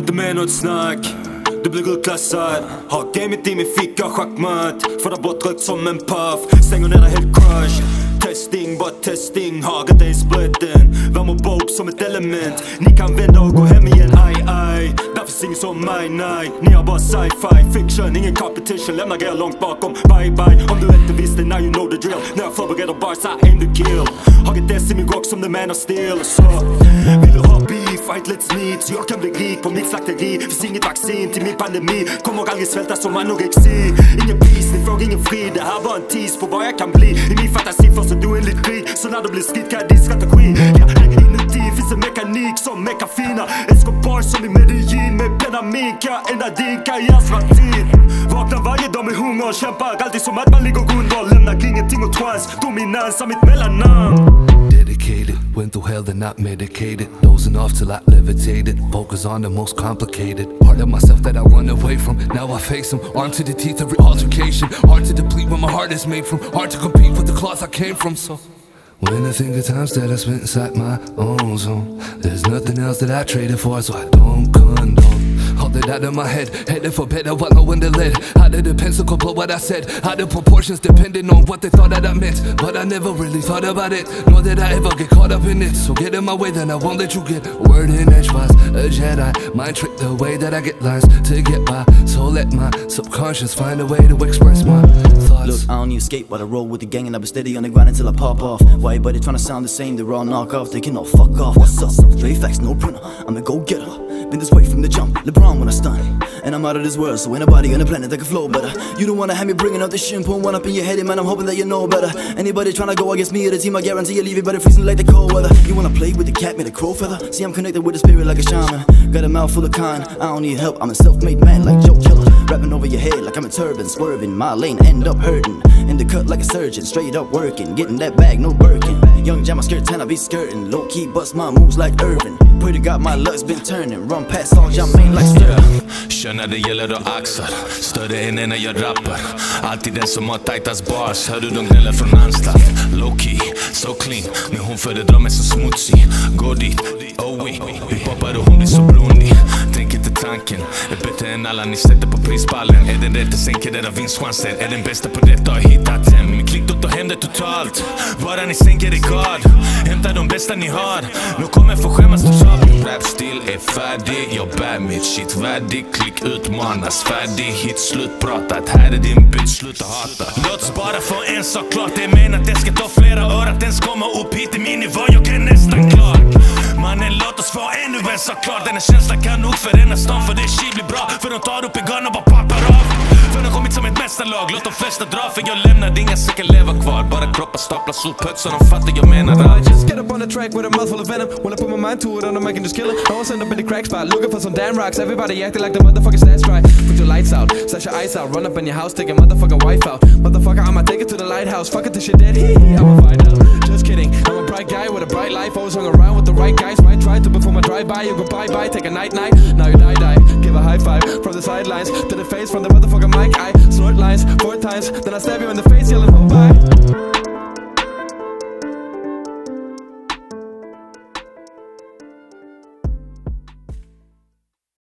inte med något snack. Du blir utklassad. Har gamet i min ficka, schackmatt. Får där bort rökt som en puff. Stänger ner dig helt crush. Testing, bara testing. Har inte ens splitten. Värm och bok som ett element. Ni kan vända och gå hem igen, aj aj. Därför sing som mig, nej. Ni har bara sci-fi, fiction, ingen competition. Lämnar grejer långt bakom, bye bye. Om du inte visste, now you know the drill. När jag förbereder bars, I aim to kill. Har ett S i min rock som the man of steel. Så, vill du ha beef, fight let's meet. Så jag kan bli rik på mitt slakteri. Finns inget vaccin till min pandemi. Kommer aldrig svälta som anorexi. Ingen peace, ni får ingen fri. Det här var en tease på vad jag kan bli. I min fantasi får så du en lit krig. Så när det blir skit kan jag din strategi. Ja, här inuti finns en mekanik som mekar fina. Escobar som i Medellin med penamik. Jag ändrar din karriärsratid. Vaknar varje dag med hunger. Kämpar alltid som att man ligger under. Lämnar ingenting åt chans. Dominans av mitt mellannamn. Dedicated, went through hell and not medicated. Dozing off till I levitated. Focus on the most complicated part of myself that I run away from. Now I face them, armed to the teeth of altercation. Hard to deplete when my heart is made from. Hard to compete with the cloth I came from. So when I think of times that I spent inside my own zone, there's nothing else that I traded for, so I don't condone. Hold it out of my head, headed for better while knowing the lead. How did the pencil blow what I said? How the proportions depending on what they thought that I meant. But I never really thought about it, nor did I ever get caught up in it. So get in my way, then I won't let you get word in edgewise. A Jedi, mind trick the way that I get lines to get by. So let my subconscious find a way to express my thoughts. Look, I don't need escape while I roll with the gang, and I've been steady on the grind until I pop off. Why everybody trying to sound the same? They're all knock off, they can all fuck off. What's up? Straight facts, no printer, I'm a go-getter. Been this way from the jump, LeBron when I stun. And I'm out of this world, so ain't nobody on the planet that can flow better. You don't wanna have me bringing out this shit, putting one up in your head, man, I'm hoping that you know better. Anybody trying to go against me or the team, I guarantee you leave it better freezing like the cold weather. You wanna play with the cat, made a crow feather? See, I'm connected with the spirit like a shaman. Got a mouth full of kind, I don't need help, I'm a self-made man like Joe Killer. Rapping over your head like I'm a turban, swerving my lane, end up hurting. In the cut like a surgeon, straight up working, getting that bag, no Birkin. Young jam, my skirt 10, I be skirting, low-key bust my moves like Irvin. Pray to God my luck's been turning, run past all jam main like Sterling. Kör när det gäller att axar, större än när jag rappar. Alltid den som har tightast bars, hör du de gnäller från anstalt. Low-key, so clean, men hon föredrar mig så smutsig. Gå dit, oh we, vi poppar och hon blir så blodig. Tänk inte tanken, är bättre än alla ni sätter på prispallen. Är den rätt, sänker era vinstchanser. Är den bästa på detta har hittat hem. Min klick då händer totalt, bara ni sänker i gard. Hämta de bästa ni har, nu kommer få skämmas totalt. Min rapstil är färdig, jag bär mitt shit värdig. Klick utmanas, färdig hit, slut pratat. Här är din bitch, sluta hata. Låt oss bara få en sak klart, det menar att det ska ta flera år att ens komma upp hit i min nivå, jag är nästan klar. Mannen, låt oss få ännu en sak klart. Den här känslan kan nog förena stan, för det shit blir bra. För de tar upp i garn och bara pappar av. För de kommit som ett mästarlag, låt de flesta dra. För jag lämnar inga säkert leva kvar. Bara kroppar staplas upp högt så de fattar jag menar allt. Just get up on the track with a mouthful of venom. When I put my mind to it, I can just kill it. I always end up in the crack spot, looking for some damn rocks. Everybody acting like the motherfucking stats right. Put your lights out, slash your ice out. Run up in your house, take a motherfucking wife out. Motherfucker, I'ma take it to the lighthouse. Fuck it till shit dead, I'ma find out. Just kidding, I'm a bright guy with a bright life. Always hung around with the right guys. Might try to before my drive-by. You go bye-bye, take a night-night. Now you die-die, give a high five. From the sidelines to the face, from the motherfucking mic. I snort lines 4 times, then I stab you in the face.